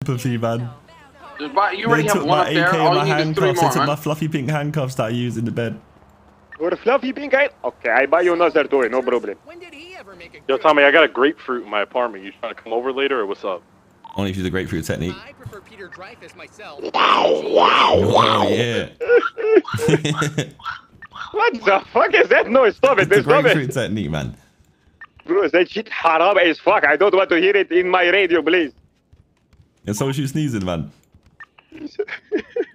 sympathy, man. You already have one up there. All you need is 3 more, they took my fluffy pink handcuffs that I use in the bed. Or fluffy pink hand? Okay, I buy you another toy, no problem. When did he ever make a Yo, Tommy, I got a grapefruit in my apartment. You trying to come over later, or what's up? Only if you use the grapefruit technique. I prefer Peter Dreyfuss myself. Oh, yeah. What the fuck is that noise? Stop it, It's the stop grapefruit it. technique, man. Bro, that shit haram as fuck. I don't want to hear it in my radio, please. And so was you sneezing, man.